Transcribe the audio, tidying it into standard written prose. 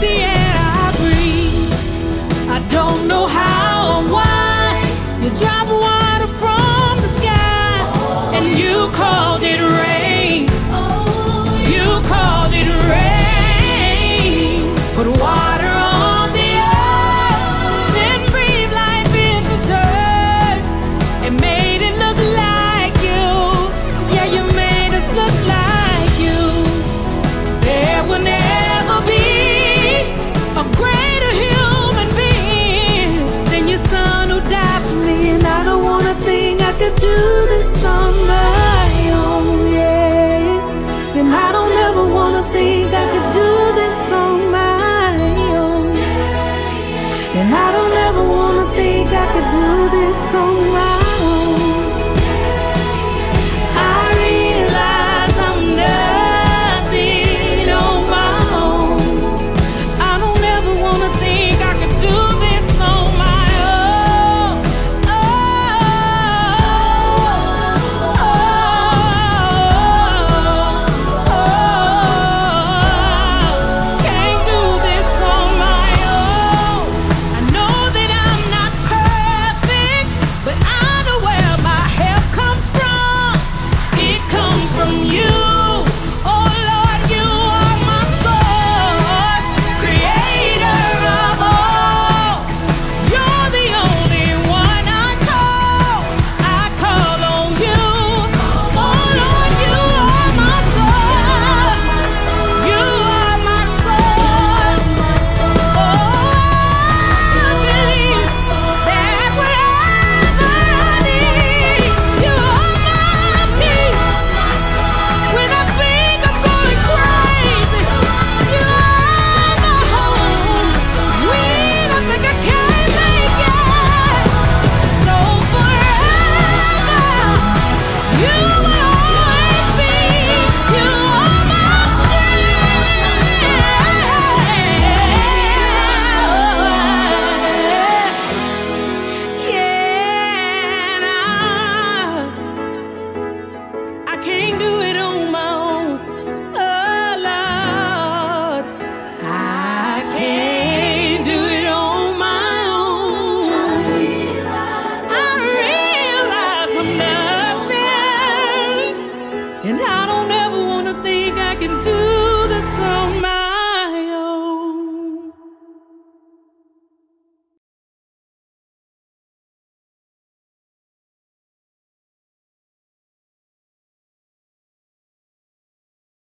the air I breathe. I don't know how or why you drop water from the sky, and you called it rain. You called it rain. Put water on the earth, then breathe life into dirt, and made it look like you. Yeah, you made us look like you. There will never be a greater human being than your son who died for me. And I don't wanna think I could do this on my own, yeah. And I don't ever wanna think I could do this on my own. And I don't ever wanna think I could do this on my own. I realize I'm nothing on my own. I don't ever wanna think I could do this on my own. Can't do this on my own. I know that I'm not perfect, but I know where my help comes from. It comes from you. Oh Lord, you are my source, creator of all. You're the only one I call. I call on you. Oh Lord, you are my source. You are my source. Oh, I believe that whatever I need, you are my peace. When I think I'm going crazy, you are my home. When I think I can't make it, so forever, you will always be. You are my strength. Yeah, and I can't do it on my own. Oh Lord, I can't do it on my own. I realize I'm nothing, and I don't ever wanna think I can do this on my